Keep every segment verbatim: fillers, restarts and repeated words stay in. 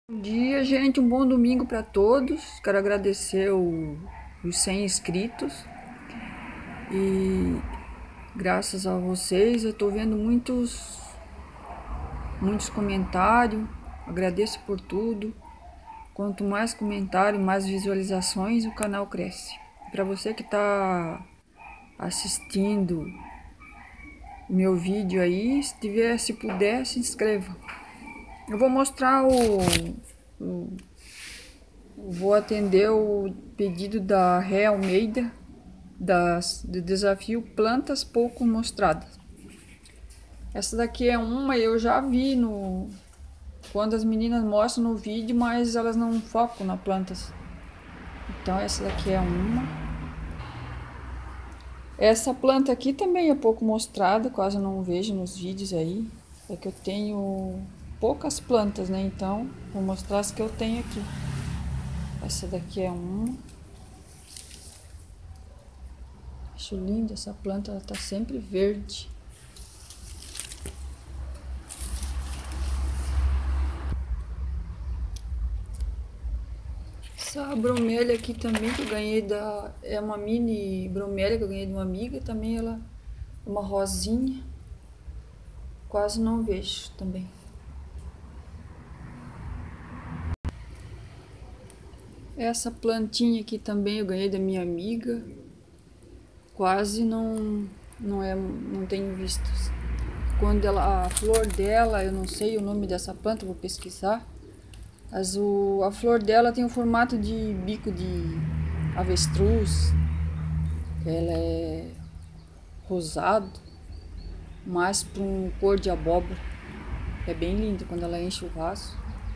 Bom dia, gente, um bom domingo para todos. Quero agradecer o, os cem inscritos e graças a vocês eu tô vendo muitos muitos comentários. Agradeço por tudo. Quanto mais comentário, mais visualizações, o canal cresce. Para você que tá assistindo meu vídeo aí, se tiver, se puder, se inscreva. Eu vou mostrar o, o Vou atender o pedido da Ré Almeida das, do desafio Plantas Pouco Mostradas. Essa daqui é uma, eu já vi no quando as meninas mostram no vídeo, mas elas não focam na plantas. Então essa daqui é uma. Essa planta aqui também é pouco mostrada, quase não vejo nos vídeos aí. É que eu tenho poucas plantas, né? Então vou mostrar as que eu tenho aqui. Essa daqui é uma. Acho linda essa planta, ela tá sempre verde. Essa bromélia aqui também que eu ganhei da... É uma mini bromélia que eu ganhei de uma amiga. Também ela é uma rosinha. Quase não vejo também. Essa plantinha aqui também eu ganhei da minha amiga. Quase não, não, é, não tenho visto. Quando ela, a flor dela, eu não sei o nome dessa planta, vou pesquisar. Mas o, a flor dela tem o formato de bico de avestruz. Ela é rosado, mais para um cor de abóbora. É bem linda quando ela enche o vaso.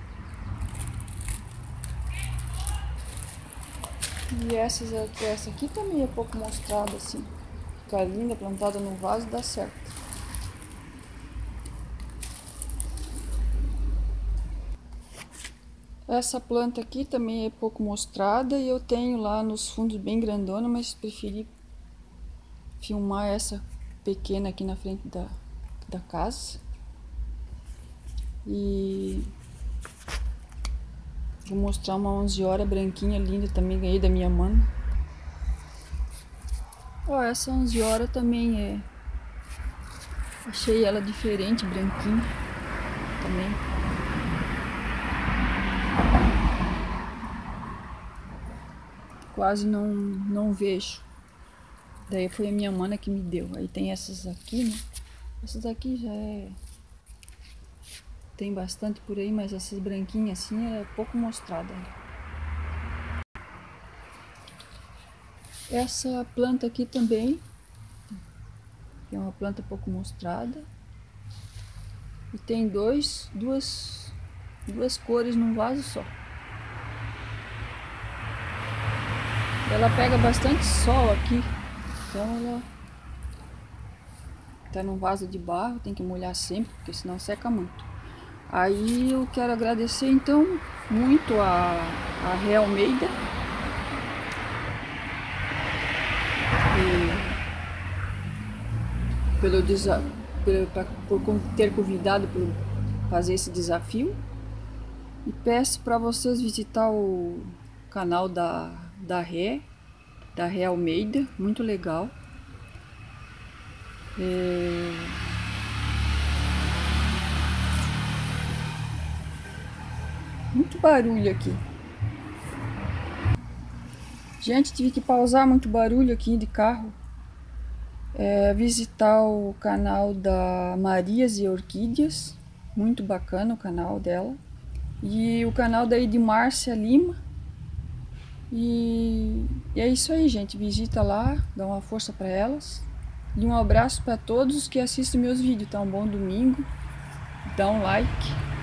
E essas, essa aqui também é pouco mostrada assim. Fica linda, plantada no vaso, dá certo. Essa planta aqui também é pouco mostrada e eu tenho lá nos fundos bem grandona, mas preferi filmar essa pequena aqui na frente da, da casa. E vou mostrar uma onze horas branquinha linda, também ganhei da minha mãe. Ó, essa onze horas também é... Achei ela diferente, branquinha também. Quase não, não vejo. Daí foi a minha mana que me deu. Aí tem essas aqui, né? Essas aqui já é... Tem bastante por aí, mas essas branquinhas assim é pouco mostrada. Essa planta aqui também, que é uma planta pouco mostrada. E tem dois, duas, duas cores num vaso só. Ela pega bastante sol aqui, então ela tá num vaso de barro, tem que molhar sempre, porque senão seca muito. Aí eu quero agradecer então muito a, a Ré Almeida e pelo desafio, por ter convidado para fazer esse desafio, e peço para vocês visitar o canal da, da Ré, da Ré Almeida, muito legal. É... Muito barulho aqui. Gente, tive que pausar, muito barulho aqui de carro. É, visitar o canal da Marias e Orquídeas, muito bacana o canal dela. E o canal daí de Márcia Lima. E, e é isso aí, gente. Visita lá, dá uma força para elas. E um abraço para todos que assistem meus vídeos. Tá? Um bom domingo. Dá um like.